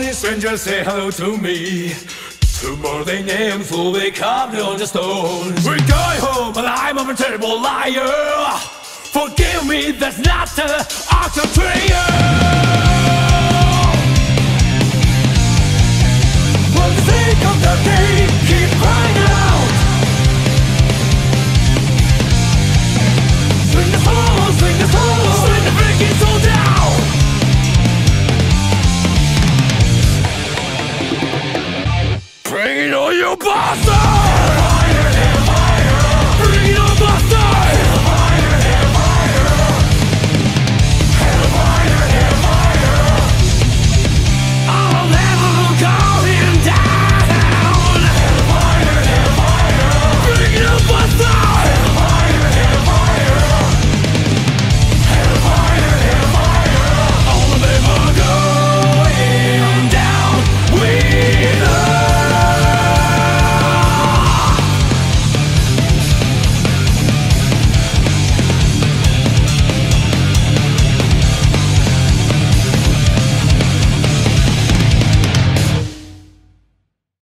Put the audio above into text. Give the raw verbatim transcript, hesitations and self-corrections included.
morning strangers say hello to me. Tomorrow they name will wake up on the stones. We're going home, but I'm a terrible liar. Forgive me, that's not the octane. For the sake of the day, keep crying out. Swing the soul, swing the soul, swing the freaking soul down. Bring it on, you bastard!